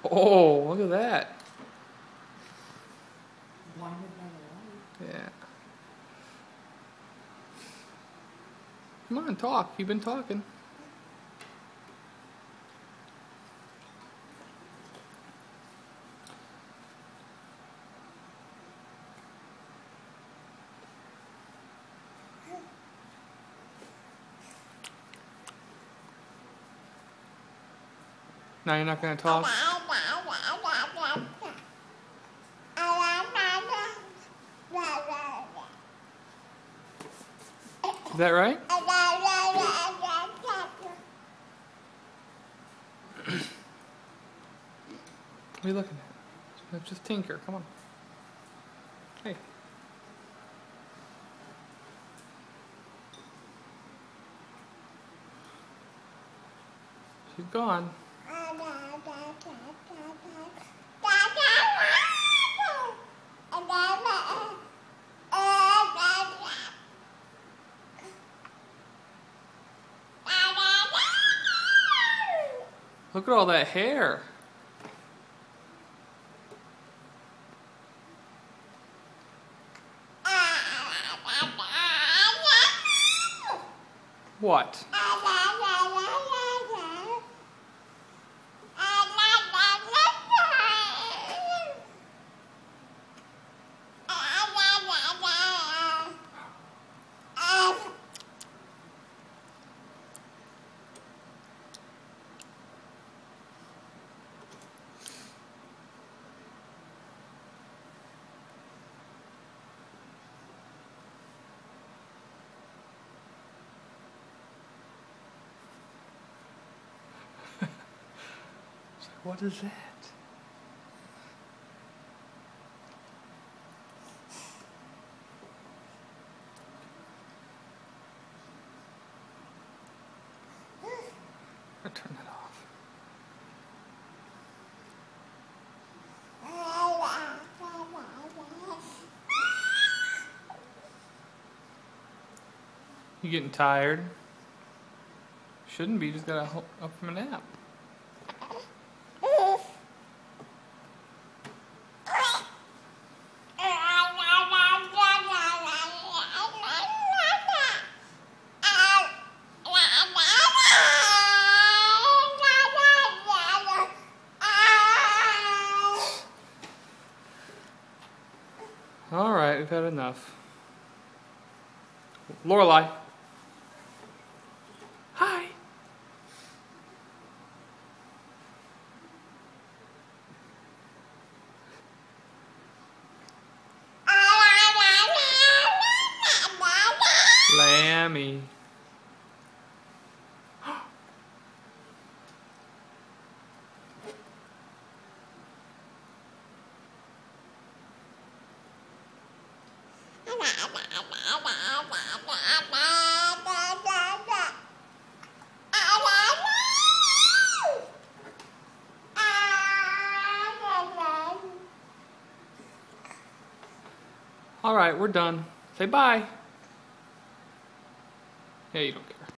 Oh, look at that. Blinded by the light. Yeah. Come on, talk. You've been talking. Now you're not going to talk? Is that right? What are you looking at? Just tinker. Come on. Hey. She's gone. Look at all that hair. What? What is that? I'll turn that off. You getting tired? Shouldn't be, you just got up from a nap. All right, we've had enough. Lorelei. Hi. Lammy. All right, we're done. Say bye. Yeah, you don't care.